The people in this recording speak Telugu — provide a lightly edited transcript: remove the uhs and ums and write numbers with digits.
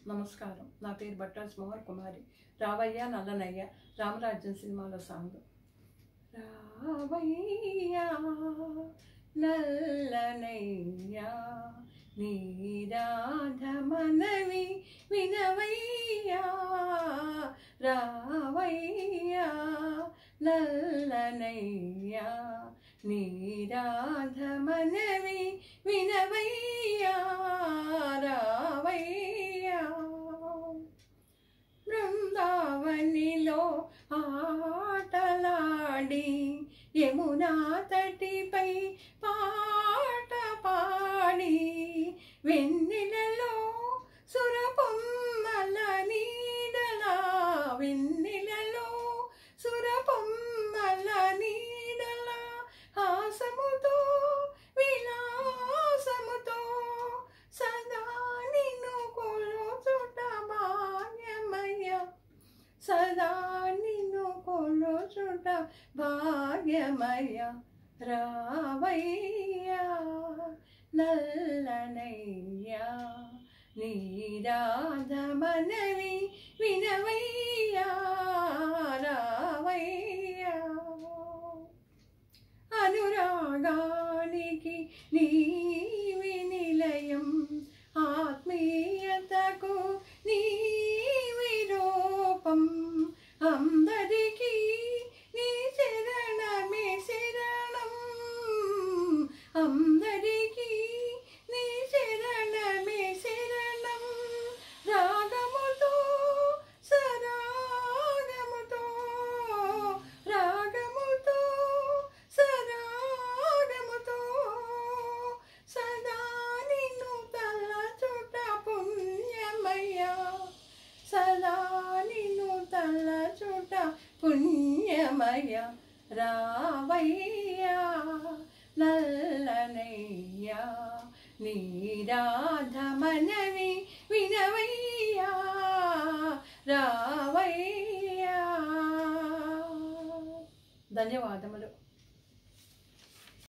నమస్కారం. నా పేరు బట్టాస్ మోహన్ కుమారి. రావయ్య నల్లనయ్య రామరాజ్యం సినిమాలో సాంగ్. రావయ్య నల్లనయ్య నీరాధ మనవి వినవయ్య, రావయ్య నల్లనయ్య నీరాధ మనవి వినవయ్య, రావయ్య. బృందావనిలో ఆటలాడి యమునా తటిపై పాట పాడి, వెన్నెలలో సురపొమ్మల నీడలా, వెన్నెలలో సురపొమ్మల నీడలా హాసముతో విలాసముతో సదా నిన్ను కొలుచుట భాగ్యమయ్య, సదా నిన్ను కొలుచుట భాగ్యమయ్య, రావయ్య నల్లనయ్య నీరాధ మనవి వినవయ్య, రావయ్య. అనురాగానికి నీవి నిలయం, ఆత్మీయతకు నీవి రూపం, అందరికీ నీ శరణమే శరణం, అందరికీ నీ శరణమే శరణం. రాగముతో సరాగముతో, రాగముతో సరాగముతో సదా నిన్ను తలచుట పుణ్యమయ్య, సదా నిన్ను తలచుట పుణ్యమయ్య, రావయ్య నల్లనయ్య నీరాధ మనవి వినవయ్య, రావయ్య. ధన్యవాదములు.